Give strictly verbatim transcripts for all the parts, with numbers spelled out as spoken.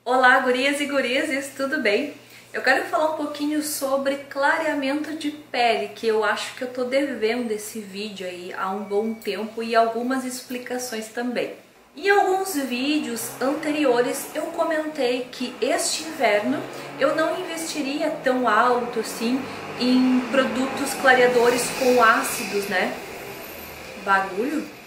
Olá, gurias e gurizes, tudo bem? Eu quero falar um pouquinho sobre clareamento de pele, que eu acho que eu tô devendo esse vídeo aí há um bom tempo e algumas explicações também. Em alguns vídeos anteriores eu comentei que este inverno eu não investiria tão alto assim em produtos clareadores com ácidos, né? Barulho.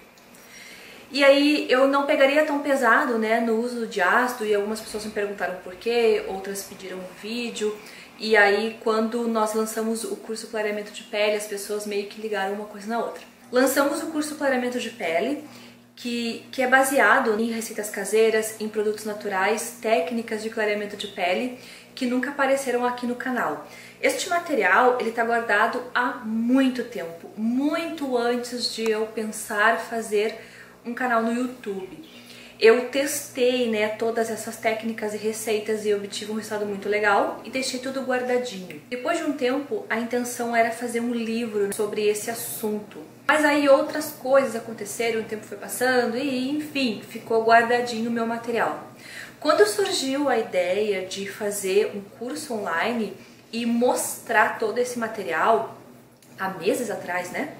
E aí eu não pegaria tão pesado, né, no uso de ácido, e algumas pessoas me perguntaram por quê, outras pediram um vídeo. E aí quando nós lançamos o curso Clareamento de Pele, as pessoas meio que ligaram uma coisa na outra. Lançamos o curso Clareamento de Pele, que, que é baseado em receitas caseiras, em produtos naturais, técnicas de clareamento de pele, que nunca apareceram aqui no canal. Este material, ele está guardado há muito tempo, muito antes de eu pensar fazer um canal no YouTube. Eu testei, né, todas essas técnicas e receitas e obtive um resultado muito legal e deixei tudo guardadinho. Depois de um tempo, a intenção era fazer um livro sobre esse assunto. Mas aí outras coisas aconteceram, o tempo foi passando e, enfim, ficou guardadinho o meu material. Quando surgiu a ideia de fazer um curso online e mostrar todo esse material, há meses atrás, né?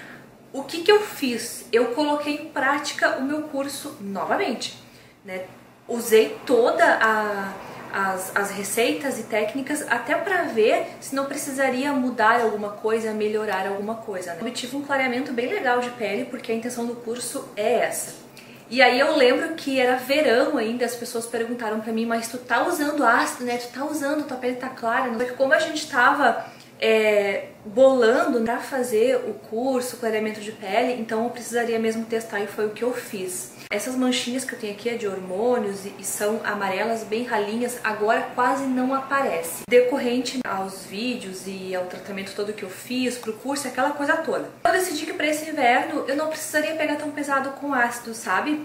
O que que eu fiz? Eu coloquei em prática o meu curso novamente, né? Usei todas as, as receitas e técnicas até para ver se não precisaria mudar alguma coisa, melhorar alguma coisa, né? Obtive um clareamento bem legal de pele, porque a intenção do curso é essa. E aí eu lembro que era verão ainda, as pessoas perguntaram pra mim, mas tu tá usando ácido, né? Tu tá usando, tua pele tá clara. Porque como a gente tava é, bolando pra fazer o curso clareamento de pele, então eu precisaria mesmo testar e foi o que eu fiz. Essas manchinhas que eu tenho aqui é de hormônios e são amarelas bem ralinhas, agora quase não aparece. Decorrente aos vídeos e ao tratamento todo que eu fiz pro curso, aquela coisa toda. Eu decidi que para esse inverno eu não precisaria pegar tão pesado com ácido, sabe?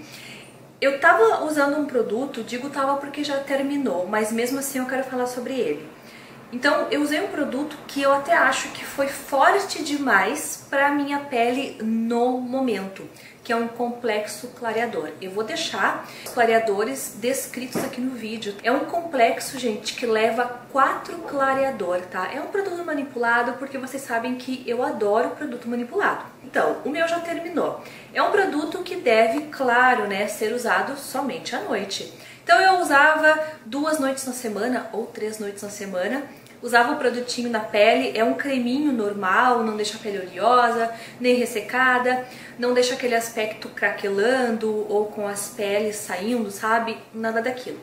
Eu tava usando um produto, digo tava porque já terminou, mas mesmo assim eu quero falar sobre ele. Então eu usei um produto que eu até acho que foi forte demais para minha pele no momento, que é um complexo clareador. Eu vou deixar os clareadores descritos aqui no vídeo. É um complexo, gente, que leva quatro clareador, tá? É um produto manipulado porque vocês sabem que eu adoro produto manipulado. Então, o meu já terminou. É um produto que deve, claro, né, ser usado somente à noite. Então eu usava duas noites na semana ou três noites na semana. Usava o produtinho na pele, é um creminho normal, não deixa a pele oleosa, nem ressecada, não deixa aquele aspecto craquelando ou com as peles saindo, sabe? Nada daquilo.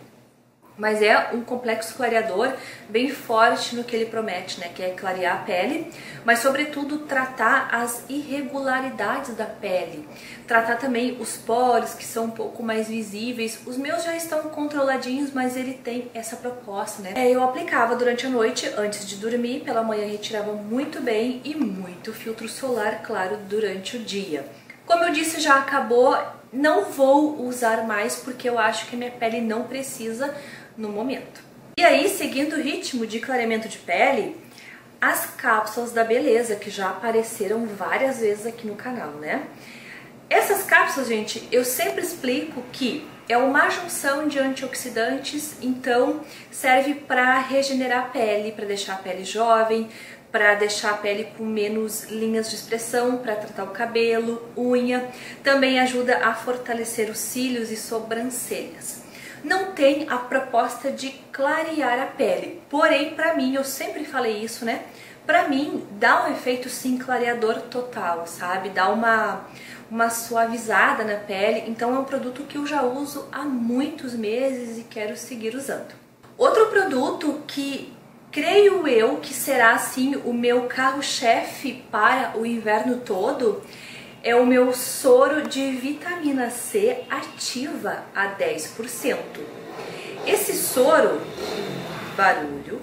Mas é um complexo clareador bem forte no que ele promete, né? Que é clarear a pele, mas sobretudo tratar as irregularidades da pele. Tratar também os poros, que são um pouco mais visíveis. Os meus já estão controladinhos, mas ele tem essa proposta, né? É, eu aplicava durante a noite, antes de dormir, pela manhã retirava muito bem e muito filtro solar, claro, durante o dia. Como eu disse, já acabou, não vou usar mais porque eu acho que a minha pele não precisa no momento. E aí, seguindo o ritmo de clareamento de pele, as cápsulas da beleza, que já apareceram várias vezes aqui no canal, né? Essas cápsulas, gente, eu sempre explico que é uma junção de antioxidantes, então serve para regenerar a pele, para deixar a pele jovem, para deixar a pele com menos linhas de expressão, para tratar o cabelo, unha. Também ajuda a fortalecer os cílios e sobrancelhas. Não tem a proposta de clarear a pele, porém, para mim, eu sempre falei isso, né? Para mim, dá um efeito sim clareador total, sabe? Dá uma, uma suavizada na pele, então é um produto que eu já uso há muitos meses e quero seguir usando. Outro produto que creio eu que será assim o meu carro-chefe para o inverno todo é o meu soro de vitamina C ativa a dez por cento. Esse soro, barulho,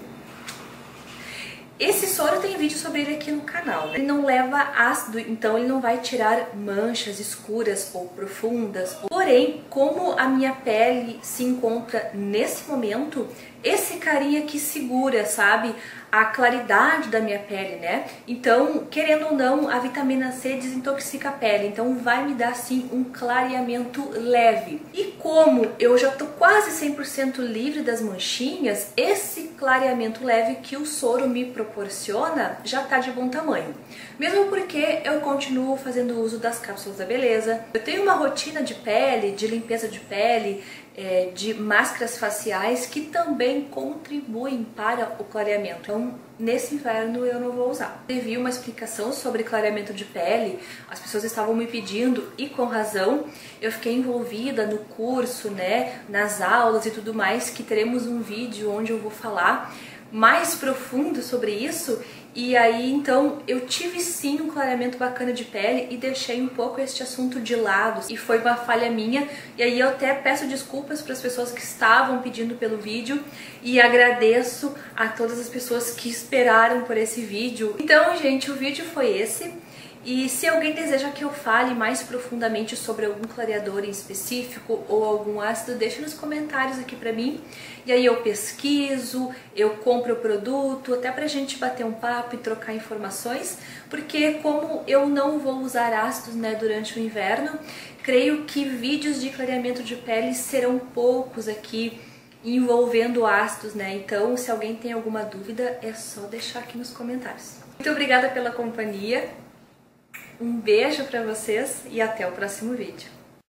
esse soro tem vídeo sobre ele aqui no canal, né? Ele não leva ácido, então ele não vai tirar manchas escuras ou profundas. Porém, como a minha pele se encontra nesse momento, esse carinha que segura, sabe? a claridade da minha pele, né? Então, querendo ou não, a vitamina C desintoxica a pele, então vai me dar sim um clareamento leve. E como eu já tô quase cem por cento livre das manchinhas, esse clareamento leve que o soro me proporciona já tá de bom tamanho. Mesmo porque eu continuo fazendo uso das cápsulas da beleza. Eu tenho uma rotina de pele, de limpeza de pele, é, de máscaras faciais que também contribuem para o clareamento. Então, nesse inverno eu não vou usar. Eu vi uma explicação sobre clareamento de pele, as pessoas estavam me pedindo e com razão. Eu fiquei envolvida no curso, né, nas aulas e tudo mais, que teremos um vídeo onde eu vou falar mais profundo sobre isso. E aí, então, eu tive sim um clareamento bacana de pele e deixei um pouco este assunto de lado. E foi uma falha minha. E aí eu até peço desculpas para as pessoas que estavam pedindo pelo vídeo. E agradeço a todas as pessoas que esperaram por esse vídeo. Então, gente, o vídeo foi esse. E se alguém deseja que eu fale mais profundamente sobre algum clareador em específico ou algum ácido, deixa nos comentários aqui pra mim. E aí eu pesquiso, eu compro o produto, até pra gente bater um papo e trocar informações. Porque como eu não vou usar ácidos, né, durante o inverno, creio que vídeos de clareamento de pele serão poucos aqui envolvendo ácidos, né? Então, se alguém tem alguma dúvida, é só deixar aqui nos comentários. Muito obrigada pela companhia. Um beijo pra vocês e até o próximo vídeo.